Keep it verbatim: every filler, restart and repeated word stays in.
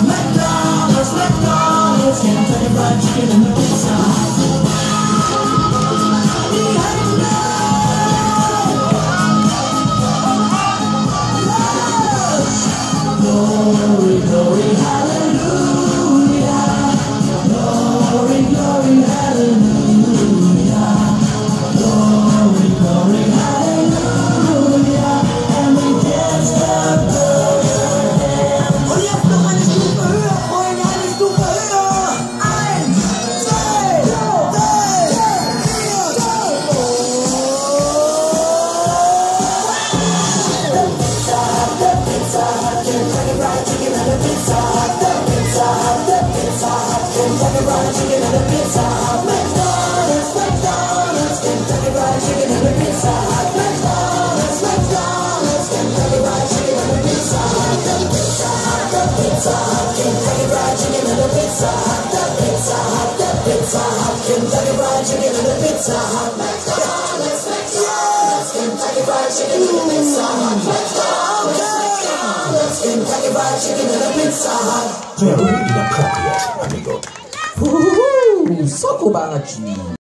McDonald's, McDonald's, Kentucky Fried Chicken and the Pizza Hut. Glory, glory, hallelujah. Glory, glory, hallelujah. Glory, glory, hallelujah. And we dance the burden. Und jetzt noch eine Stufe höher, Freunde, eine Stufe höher. Eins, zwei, drei, vier, the Pizza Hut, the Pizza Hut, Kentucky Fried Chicken and the Pizza Hut, the Pizza Hut, the Pizza Hut, Kentucky Fried Chicken and the Pizza Hut, McDonald's, McDonald's, Kentucky Fried Chicken and the Pizza Hut, McDonald's, McDonald's, Kentucky Fried Chicken and the Pizza Hut, the Pizza Hut, the Pizza Hut, Kentucky Fried Chicken and the Pizza Hut, the Pizza Hut, the Pizza Hut, Kentucky Fried Chicken and the Pizza Hut, McDonald's, McDonald's, Kentucky Fried Chicken and the Pizza Hut, McDonald's, Kentucky Fried Chicken and the Pizza Hut. Very inappropriate, amigo. Uhuhu, soko banget sih.